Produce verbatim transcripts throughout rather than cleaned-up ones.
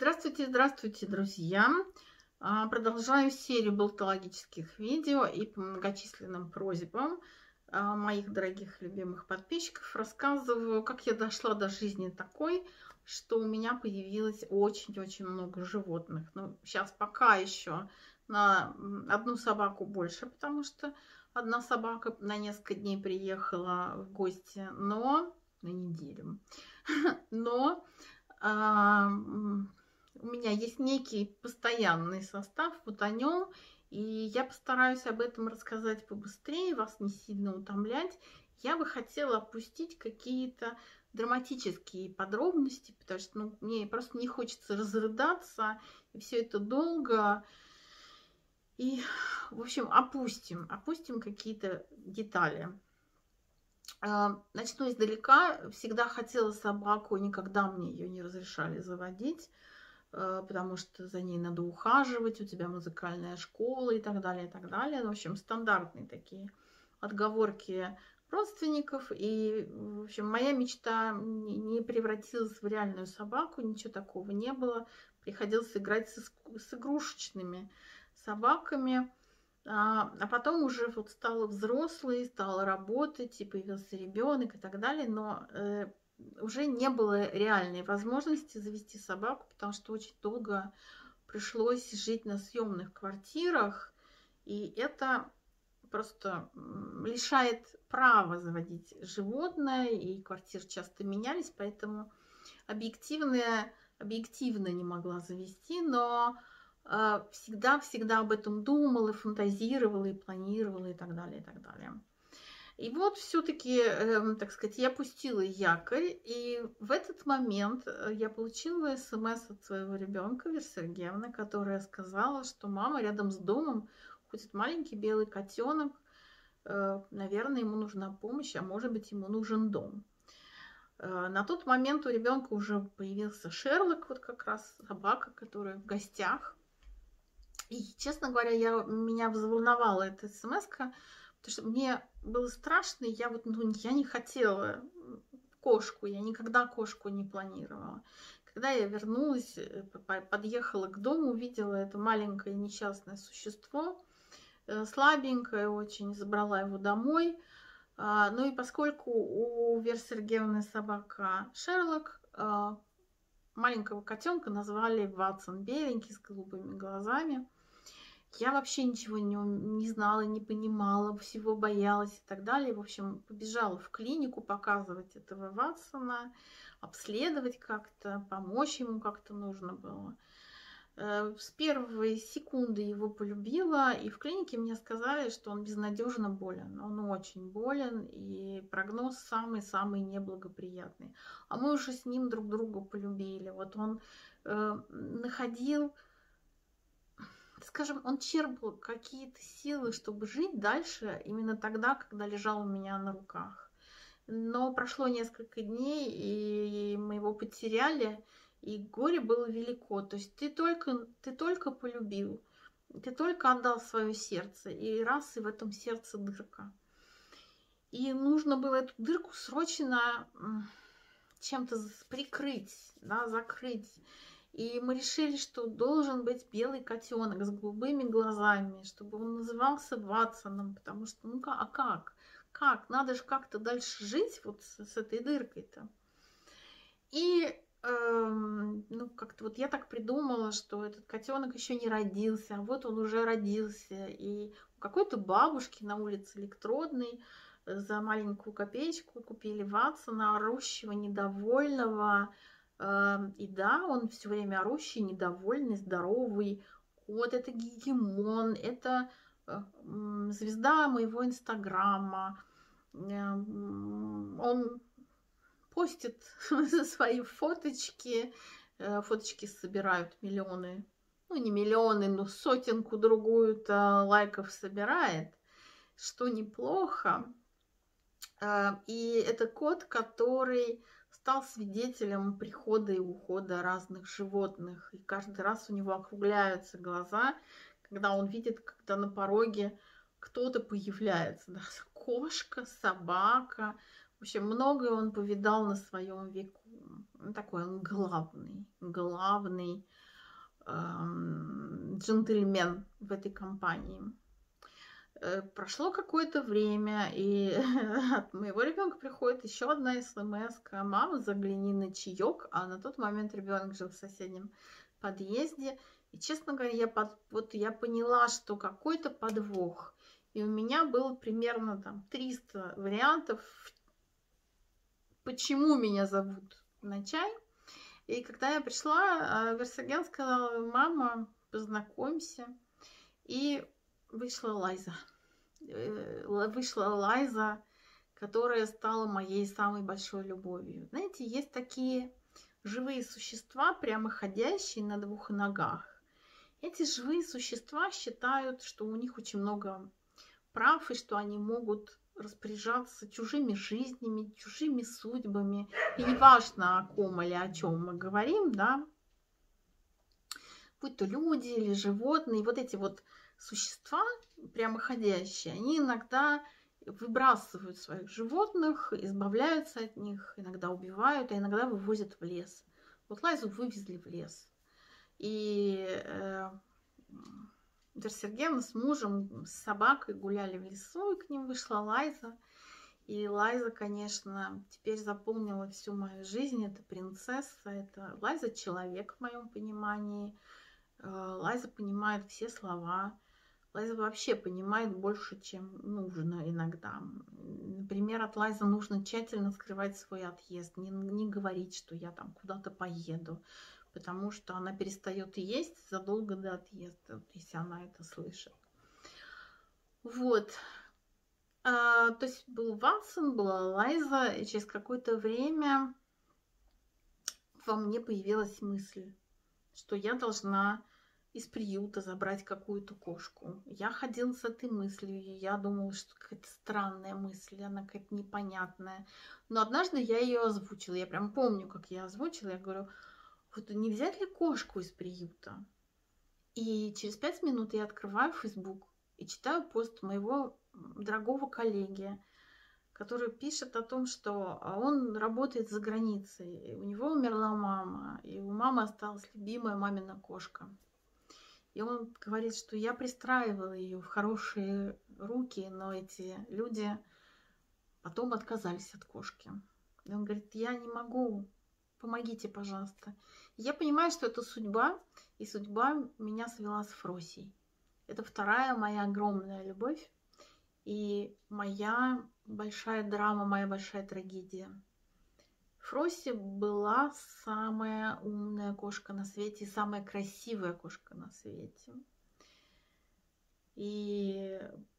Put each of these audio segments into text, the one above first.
Здравствуйте, здравствуйте, друзья! А, Продолжаю серию болтологических видео и по многочисленным просьбам а, моих дорогих любимых подписчиков рассказываю, как я дошла до жизни такой, что у меня появилось очень-очень много животных. Ну, сейчас пока еще на м, одну собаку больше, потому что одна собака на несколько дней приехала в гости, но на неделю. Но а, м, у меня есть некий постоянный состав, вот о нем, и я постараюсь об этом рассказать побыстрее, вас не сильно утомлять. Я бы хотела опустить какие-то драматические подробности, потому что ну, мне просто не хочется разрыдаться, и все это долго. И, в общем, опустим, опустим какие-то детали. А, Начну издалека. Всегда хотела собаку, никогда мне ее не разрешали заводить, э, потому что за ней надо ухаживать, у тебя музыкальная школа и так далее, и так далее. В общем, стандартные такие отговорки родственников. И, в общем, моя мечта не превратилась в реальную собаку, ничего такого не было. Приходилось играть с, с игрушечными собаками. А, а потом уже вот стала взрослой, стала работать, и появился ребенок и так далее, но э, уже не было реальной возможности завести собаку, потому что очень долго пришлось жить на съемных квартирах, и это просто лишает права заводить животное, и квартиры часто менялись, поэтому объективно, объективно не могла завести, но всегда-всегда об этом думала, фантазировала и планировала и так далее, и так далее. И вот все-таки, э, так сказать, я пустила якорь, и в этот момент я получила смс от своего ребенка, Веры Сергеевны, которая сказала, что мама, рядом с домом ходит маленький белый котенок, э, наверное, ему нужна помощь, а может быть, ему нужен дом. Э, на тот момент у ребенка уже появился Шерлок, вот как раз собака, которая в гостях. И, честно говоря, я, меня взволновала эта смс-ка, потому что мне было страшно, и я вот, ну, я не хотела кошку, я никогда кошку не планировала. Когда я вернулась, подъехала к дому, увидела это маленькое несчастное существо, слабенькое очень, забрала его домой. Ну и поскольку у Веры Сергеевны собака Шерлок, маленького котенка назвали Ватсон, беленький, с голубыми глазами. Я вообще ничего не, не знала, не понимала, всего боялась и так далее. В общем, побежала в клинику показывать этого Ватсона, обследовать как-то, помочь ему как-то нужно было. С первой секунды его полюбила, и в клинике мне сказали, что он безнадежно болен. Он очень болен, и прогноз самый-самый неблагоприятный. А мы уже с ним друг друга полюбили. Вот он э, находил, скажем, он черпал какие-то силы, чтобы жить дальше именно тогда, когда лежал у меня на руках. Но прошло несколько дней, и мы его потеряли, и горе было велико. То есть ты только, ты только полюбил, ты только отдал свое сердце, и раз, и в этом сердце дырка. И нужно было эту дырку срочно чем-то прикрыть, да, закрыть. И мы решили, что должен быть белый котенок с голубыми глазами, чтобы он назывался Ватсоном, потому что, ну а как? Как? Надо же как-то дальше жить вот с, с этой дыркой-то. И эм, ну, как-то вот я так придумала, что этот котенок еще не родился, а вот он уже родился. И у какой-то бабушки на улице Электродной за маленькую копеечку купили Ватсона, орущего, недовольного. И да, он все время орущий, недовольный, здоровый кот. Это гегемон, это звезда моего инстаграма. Он постит свои фоточки. Фоточки собирают миллионы. Ну, не миллионы, но сотенку другую-то лайков собирает, что неплохо. И это кот, который стал свидетелем прихода и ухода разных животных. И каждый раз у него округляются глаза, когда он видит, когда на пороге кто-то появляется. Да, кошка, собака. В общем, многое он повидал на своем веку. такой он главный, главный эм, джентльмен в этой компании. Э, прошло какое-то время, и от моего ребенка приходит еще одна смс: мама, загляни на чаек. А на тот момент ребенок жил в соседнем подъезде. И, честно говоря, я, под, вот, я поняла, что какой-то подвох. И у меня было примерно там триста вариантов, почему меня зовут на чай. И когда я пришла, Версаген сказал: мама, познакомься. И вышла Лайза. Вышла Лайза, которая стала моей самой большой любовью. Знаете, есть такие живые существа, прямоходящие на двух ногах. Эти живые существа считают, что у них очень много прав, и что они могут распоряжаться чужими жизнями, чужими судьбами. И неважно, о ком или о чем мы говорим, да, будь то люди или животные, вот эти вот существа прямоходящие, они иногда выбрасывают своих животных, избавляются от них, иногда убивают, а иногда вывозят в лес. Вот Лайзу вывезли в лес. И э, Версаген с мужем, с собакой гуляли в лесу, и к ним вышла Лайза. И Лайза, конечно, теперь заполнила всю мою жизнь. Это принцесса, это Лайза человек в моем понимании. Лайза понимает все слова. Лайза вообще понимает больше, чем нужно иногда. Например, от Лайзы нужно тщательно скрывать свой отъезд, не, не говорить, что я там куда-то поеду, потому что она перестает есть задолго до отъезда, если она это слышит. Вот. А, то есть был Ватсон, была Лайза, и через какое-то время во мне появилась мысль, что я должна из приюта забрать какую-то кошку. Я ходила с этой мыслью, и я думала, что какая-то странная мысль, она какая-то непонятная. Но однажды я ее озвучила, я прям помню, как я озвучила, я говорю: вот не взять ли кошку из приюта? И через пять минут я открываю Facebook и читаю пост моего дорогого коллеги, который пишет о том, что он работает за границей, у него умерла мама, и у мамы осталась любимая мамина кошка. И он говорит, что я пристраивала ее в хорошие руки, но эти люди потом отказались от кошки. И он говорит: я не могу, помогите, пожалуйста. И я понимаю, что это судьба, и судьба меня свела с Фросей. Это вторая моя огромная любовь и моя большая драма, моя большая трагедия. Фроси была самая умная кошка на свете и самая красивая кошка на свете. И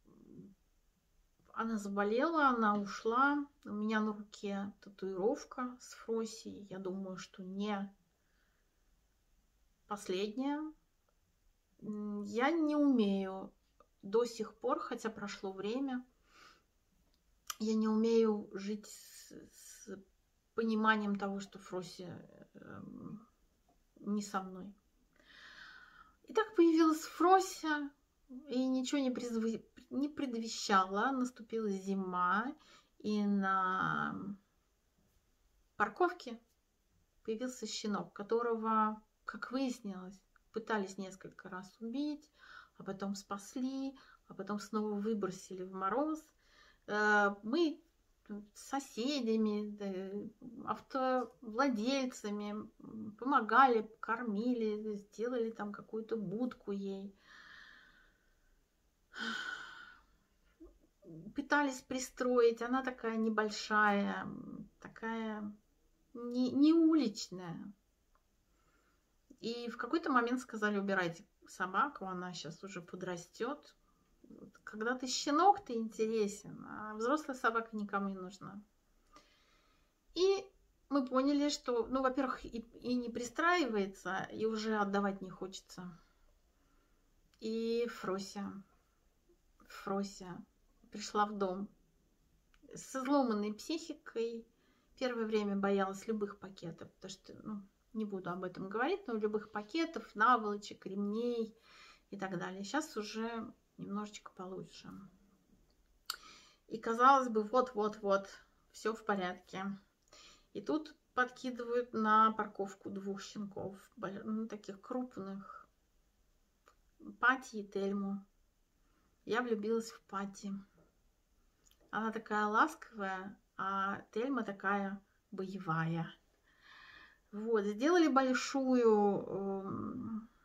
она заболела, она ушла. У меня на руке татуировка с Фроси. Я думаю, что не последняя. Я не умею до сих пор, хотя прошло время, я не умею жить с, с пониманием того, что Фроси э, не со мной. И так появилась Фрося, и ничего не, призв... не предвещало. Наступила зима, и на парковке появился щенок, которого, как выяснилось, пытались несколько раз убить, а потом спасли, а потом снова выбросили в мороз. Мы с соседями, автовладельцами помогали, кормили, сделали там какую-то будку ей. Пытались пристроить, она такая небольшая, такая не, не уличная. И в какой-то момент сказали: убирайте собаку, она сейчас уже подрастет. Когда ты щенок, ты интересен, а взрослая собака никому не нужна. И мы поняли, что, ну, во-первых, и, и не пристраивается, и уже отдавать не хочется. И Фрося, Фрося пришла в дом с изломанной психикой. Первое время боялась любых пакетов, потому что, ну, не буду об этом говорить, но любых пакетов, наволочек, ремней и так далее. Сейчас уже немножечко получше. И казалось бы, вот-вот-вот, все в порядке. И тут подкидывают на парковку двух щенков, ну, таких крупных, Пати и Тельму. Я влюбилась в Пати. Она такая ласковая, а Тельма такая боевая. Вот, сделали большую э,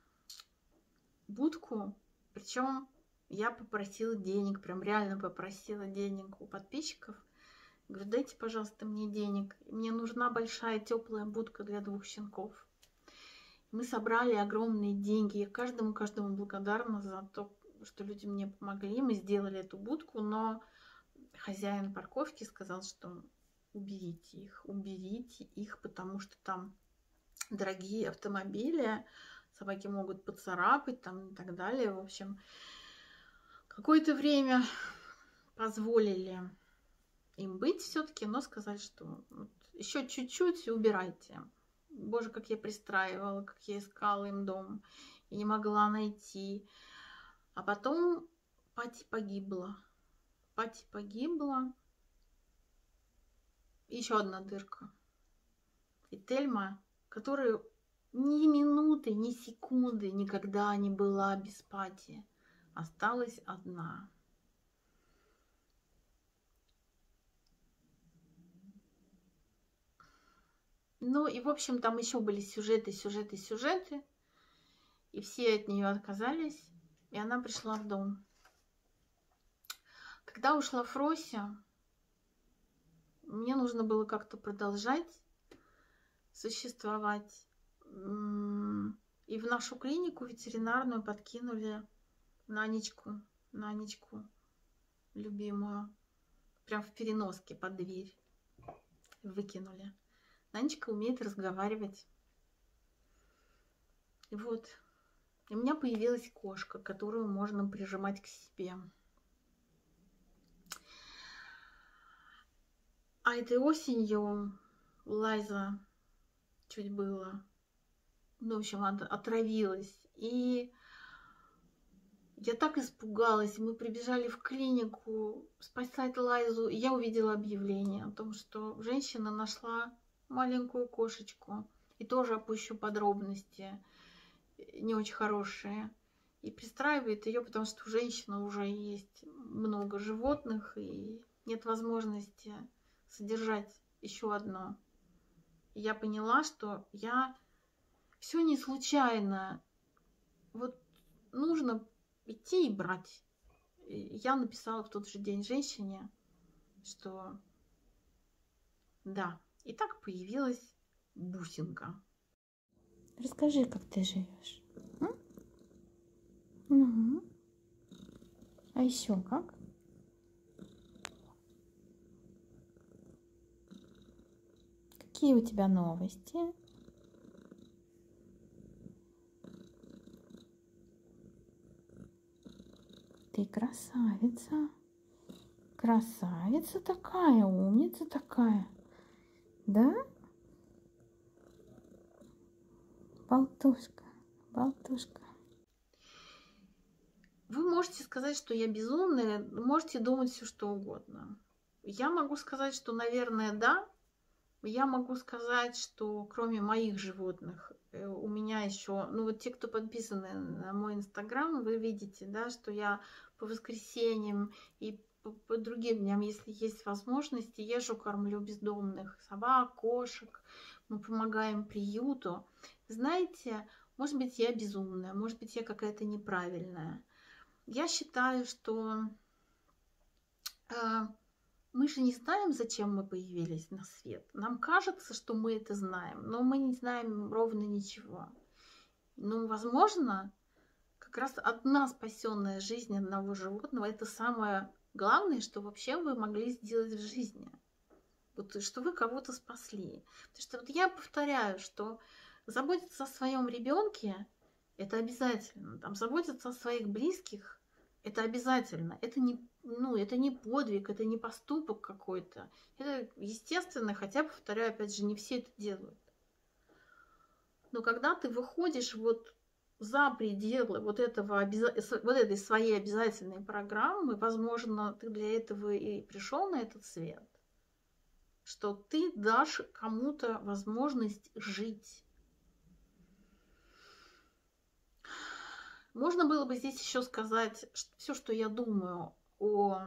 будку, причем я попросила денег, прям реально попросила денег у подписчиков. Говорю, дайте, пожалуйста, мне денег. Мне нужна большая теплая будка для двух щенков. Мы собрали огромные деньги. Я каждому, каждому благодарна за то, что люди мне помогли. Мы сделали эту будку, но хозяин парковки сказал, что уберите их, уберите их, потому что там дорогие автомобили, собаки могут поцарапать там и так далее. В общем, какое-то время позволили им быть все-таки, но сказали, что вот еще чуть-чуть убирайте. Боже, как я пристраивала, как я искала им дом и не могла найти. А потом Пати погибла. Пати погибла. Еще одна дырка. И Тельма, которая ни минуты, ни секунды никогда не была без Пати, осталась одна. Ну и, в общем, там еще были сюжеты, сюжеты, сюжеты. И все от нее отказались. И она пришла в дом. Когда ушла Фрося, мне нужно было как-то продолжать существовать. И в нашу клинику ветеринарную подкинули Нанечку, Нанечку, любимую. Прям в переноске под дверь выкинули. Нанечка умеет разговаривать. И вот. И у меня появилась кошка, которую можно прижимать к себе. А этой осенью Лайза чуть было, ну, в общем, отравилась. И я так испугалась. Мы прибежали в клинику спасать Лайзу. И я увидела объявление о том, что женщина нашла маленькую кошечку. И тоже опущу подробности, не очень хорошие. И пристраивает ее, потому что у женщины уже есть много животных, и нет возможности содержать еще одно. И я поняла, что я все не случайно. Вот нужно идти и брать. И я написала в тот же день женщине, что да. И так появилась бусинка. Расскажи, как ты живешь. Угу. А еще как? Какие у тебя новости? Ты красавица. Красавица такая, умница такая. Да? Болтушка, болтушка. Вы можете сказать, что я безумная, можете думать все что угодно. Я могу сказать, что, наверное, да. Я могу сказать, что кроме моих животных, у меня еще, ну вот те, кто подписаны на мой инстаграм, вы видите, да, что я по воскресеньям и по, по другим дням, если есть возможности, езжу, кормлю бездомных собак, кошек, мы помогаем приюту. Знаете, может быть, я безумная, может быть, я какая-то неправильная. Я считаю, что э, мы же не знаем, зачем мы появились на свет. Нам кажется, что мы это знаем, но мы не знаем ровно ничего. Ну, возможно, как раз одна спасенная жизнь одного животного – это самое главное, что вообще вы могли сделать в жизни. Вот, что вы кого-то спасли. Потому что вот я повторяю, что заботиться о своем ребенке – это обязательно. Там, заботиться о своих близких – это обязательно. Это не, ну, это не подвиг, это не поступок какой-то. Это естественно, хотя, повторяю, опять же, не все это делают. Но когда ты выходишь вот за пределы вот, этого, вот этой своей обязательной программы, возможно, ты для этого и пришел на этот свет, что ты дашь кому-то возможность жить. Можно было бы здесь еще сказать все, что я думаю о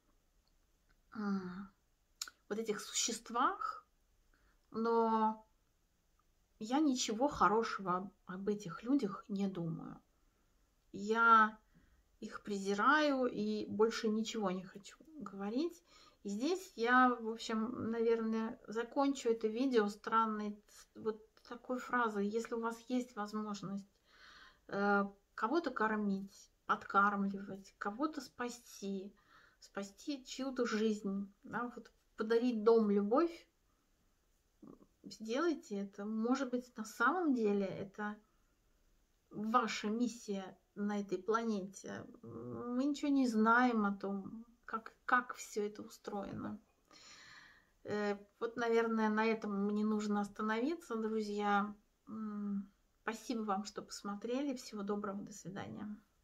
вот этих существах, но я ничего хорошего об этих людях не думаю. Я их презираю и больше ничего не хочу говорить. И здесь я, в общем, наверное, закончу это видео странной вот такой фразой. Если у вас есть возможность э, кого-то кормить, подкармливать, кого-то спасти, спасти чью-то жизнь, да, вот подарить дом, любовь, сделайте это. Может быть, на самом деле это ваша миссия на этой планете. Мы ничего не знаем о том, как, как все это устроено. Вот, наверное, на этом мне нужно остановиться, друзья. Спасибо вам, что посмотрели. Всего доброго. До свидания.